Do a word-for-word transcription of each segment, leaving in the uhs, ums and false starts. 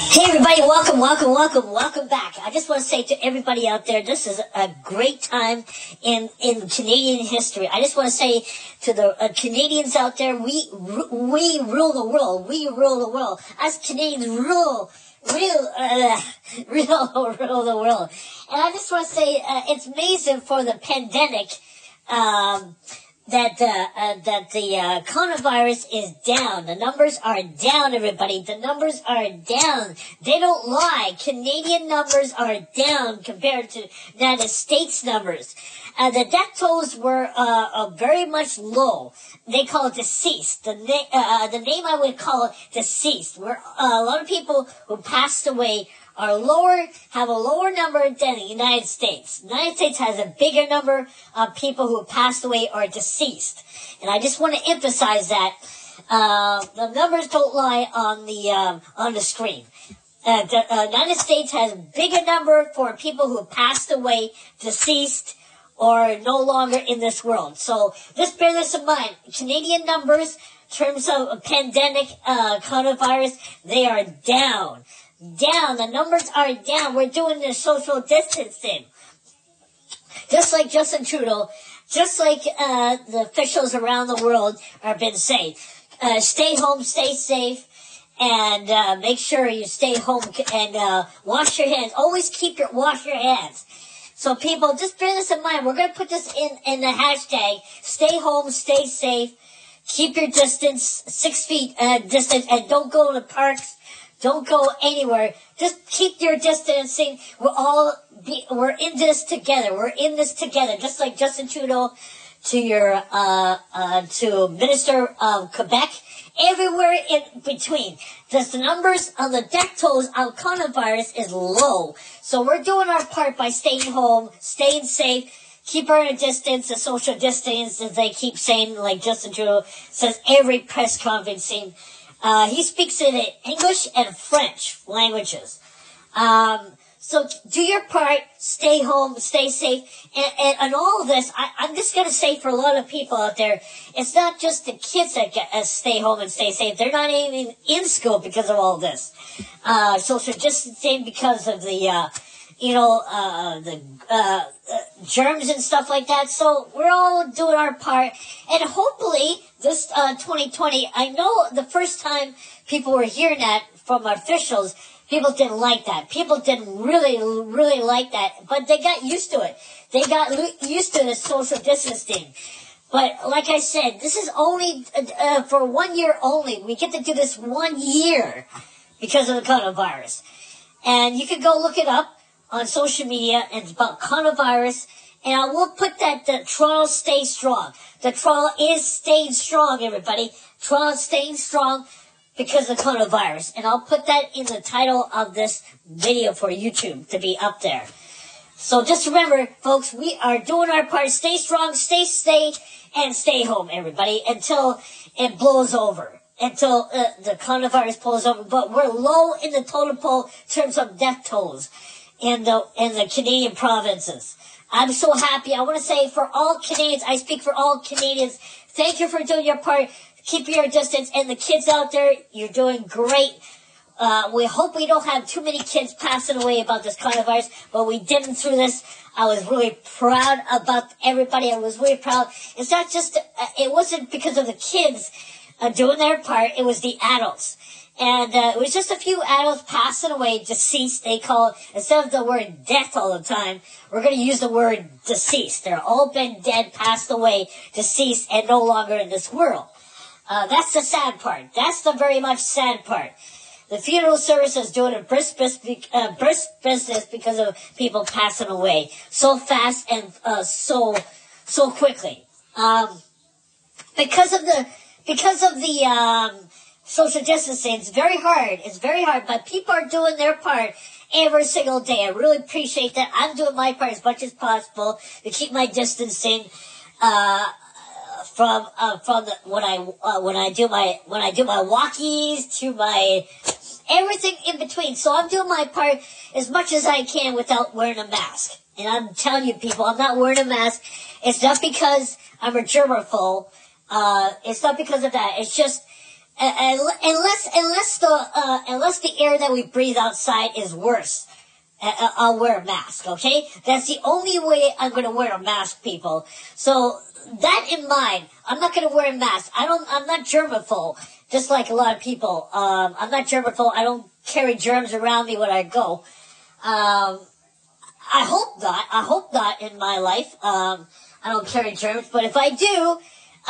Hey everybody, welcome, welcome, welcome, welcome back. I just want to say to everybody out there, this is a great time in, in Canadian history. I just want to say to the uh, Canadians out there, we, we rule the world. We rule the world. Us Canadians rule, real, uh, real, rule the world. And I just want to say, uh, it's amazing for the pandemic, um, that uh, uh, that the uh, coronavirus is down. The numbers are down, everybody. The numbers are down. They don't lie. Canadian numbers are down compared to United States numbers. Uh, the death tolls were uh, uh, very much low. They call it deceased. The, na- uh, the name I would call it deceased. Where uh, a lot of people who passed away are lower, have a lower number than the United States. The United States has a bigger number of people who have passed away or deceased. And I just want to emphasize that. Uh, the numbers don't lie on the, um, on the screen. Uh, the uh, United States has a bigger number for people who have passed away, deceased, or no longer in this world. So just bear this in mind. Canadian numbers, in terms of pandemic, uh, coronavirus, they are down. Down. The numbers are down. We're doing the social distancing. Just like Justin Trudeau, just like uh, the officials around the world have been saying. Uh, stay home, stay safe, and uh, make sure you stay home and uh, wash your hands. Always keep your, wash your hands. So people, just bear this in mind. We're going to put this in, in the hashtag, stay home, stay safe, keep your distance, six feet uh, distance, and don't go to the parks. Don't go anywhere. Just keep your distancing. We're all, be, we're in this together. We're in this together. Just like Justin Trudeau to your, uh, uh, to Minister of Quebec. Everywhere in between. Just the numbers on the death tolls of coronavirus is low. So we're doing our part by staying home, staying safe, keep our distance, the social distance, as they keep saying, like Justin Trudeau says every press conferencing. Uh, he speaks in English and French languages. Um, so do your part, stay home, stay safe, and, and, and all of this, I, I'm just going to say for a lot of people out there, it's not just the kids that get, uh, stay home and stay safe. They're not even in school because of all this. Uh, social distancing because of the, uh, you know, uh, the, uh, uh, germs and stuff like that. So we're all doing our part. And hopefully this, uh, twenty twenty, I know the first time people were hearing that from officials, people didn't like that. People didn't really, really like that, but they got used to it. They got lo- used to the social distancing. But like I said, this is only, uh, for one year only. We get to do this one year because of the coronavirus. And you can go look it up on social media, and it's about coronavirus, and I will put that the Toronto Stay Strong. The Toronto is staying strong, everybody. Toronto staying strong because of coronavirus, and I'll put that in the title of this video for YouTube to be up there. So just remember, folks, we are doing our part. Stay strong, stay safe, and stay home, everybody, until it blows over. Until uh, the coronavirus blows over. But we're low in the totem pole in terms of death tolls in the in the Canadian provinces. I'm so happy. I want to say for all Canadians, I speak for all Canadians, thank you for doing your part. Keep your distance. And the kids out there, you're doing great. Uh, we hope we don't have too many kids passing away about this coronavirus, but we didn't through this. I was really proud about everybody. I was really proud. It's not just, uh, it wasn't because of the kids uh, doing their part. It was the adults. And uh, it was just a few adults passing away, deceased, they call it. Instead of the word death all the time, we're going to use the word deceased. They're all been dead, passed away, deceased, and no longer in this world. Uh, that's the sad part. That's the very much sad part. The funeral service is doing a brisk, brisk, uh, brisk business because of people passing away so fast and uh, so so quickly. Um, because of the because of the um, social distancing, it's very hard. It's very hard, but people are doing their part every single day. I really appreciate that. I'm doing my part as much as possible to keep my distancing. Uh, From uh, from the, when I uh, when I do my when I do my walkies to my everything in between. So I'm doing my part as much as I can without wearing a mask. And I'm telling you, people, I'm not wearing a mask. It's not because I'm a germaphobe. Uh, it's not because of that. It's just Uh, unless, unless the, uh, unless the air that we breathe outside is worse, uh, I'll wear a mask, okay? That's the only way I'm gonna wear a mask, people. So, that in mind, I'm not gonna wear a mask. I don't, I'm not germaphobe, just like a lot of people. Um, I'm not germaphobe. I don't carry germs around me when I go. Um, I hope not. I hope not in my life. Um, I don't carry germs, but if I do,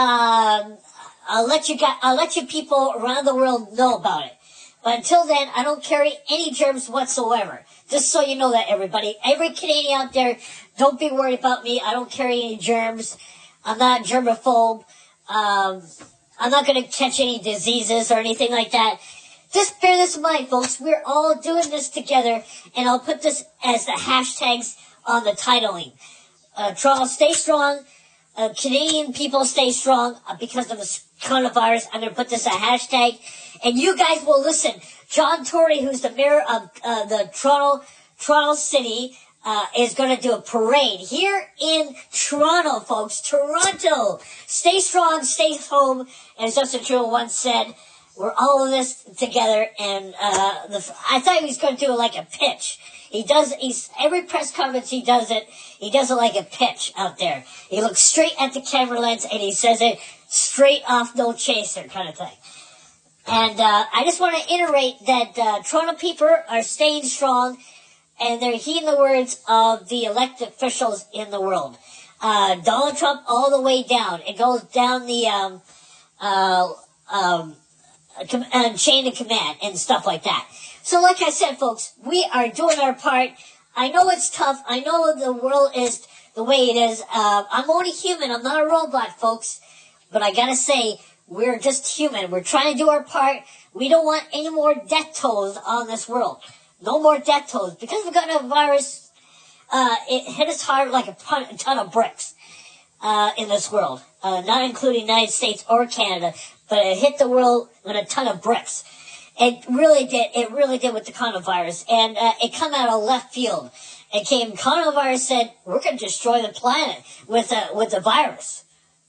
um, I'll let you guys, I'll let you people around the world know about it. But until then, I don't carry any germs whatsoever. Just so you know that, everybody. Every Canadian out there, don't be worried about me. I don't carry any germs. I'm not germaphobe. Um, I'm not going to catch any diseases or anything like that. Just bear this in mind, folks. We're all doing this together, and I'll put this as the hashtags on the titling. Uh, Toronto, stay strong. Uh, Canadian people stay strong uh, because of the coronavirus. I'm going to put this as a hashtag. And you guys will listen. John Tory, who's the mayor of uh, the Toronto, Toronto City, uh, is going to do a parade here in Toronto, folks. Toronto. Stay strong, stay home. As Justin Trudeau once said, we're all in this together. And uh, the, I thought he was going to do it like a pitch. He does, he's, every press conference he does it, he does it like a pitch out there. He looks straight at the camera lens and he says it straight off, no chaser kind of thing. And, uh, I just want to iterate that, uh, Toronto people are staying strong and they're heeding the words of the elected officials in the world. Uh, Donald Trump all the way down. It goes down the, um, uh, um, uh, chain of command and stuff like that. So like I said, folks, we are doing our part. I know it's tough. I know the world is the way it is. Uh, I'm only human. I'm not a robot, folks. But I gotta say, we're just human. We're trying to do our part. We don't want any more death tolls on this world. No more death tolls. Because we've got a virus, uh, it hit us hard like a ton, a ton of bricks, uh, in this world. Uh, not including the United States or Canada, but it hit the world with a ton of bricks. It really did. It really did with the coronavirus. And uh, it come out of left field. It came, coronavirus said, we're going to destroy the planet with a, with the virus.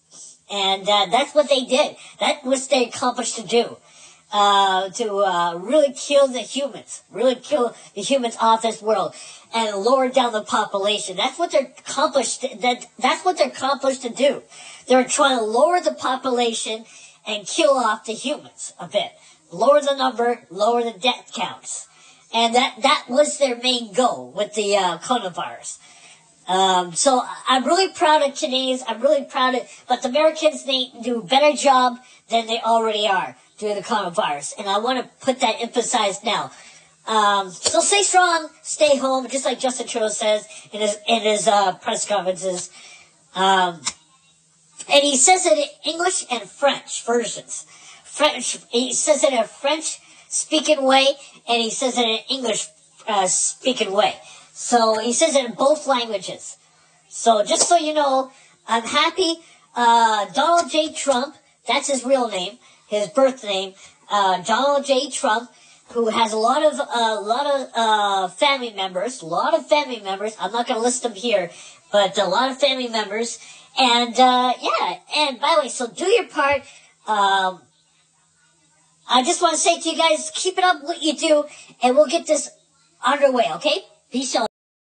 And uh, that's what they did. That was they accomplished to do. Uh, to uh, really kill the humans. Really kill the humans off this world. And lower down the population. That's what they're accomplished. That, that's what they're accomplished to do. They're trying to lower the population and kill off the humans a bit. Lower the number, lower the death counts. And that, that was their main goal with the uh, coronavirus. Um, so I'm really proud of Canadians. I'm really proud of, but the Americans, they do a better job than they already are due to the coronavirus. And I want to put that emphasized now. Um, so stay strong, stay home, just like Justin Trudeau says in his, in his, uh, press conferences. Um, and he says it in English and French versions. French, he says it in a French speaking way, and he says it in an English uh, speaking way. So he says it in both languages. So just so you know, I'm happy. Uh, Donald J. Trump, that's his real name, his birth name. Uh, Donald J. Trump, who has a lot of, a uh, lot of uh, family members, a lot of family members. I'm not going to list them here, but a lot of family members. And uh, yeah, and by the way, so do your part. Um, I just want to say to you guys, keep it up what you do, and we'll get this underway, okay? Peace out.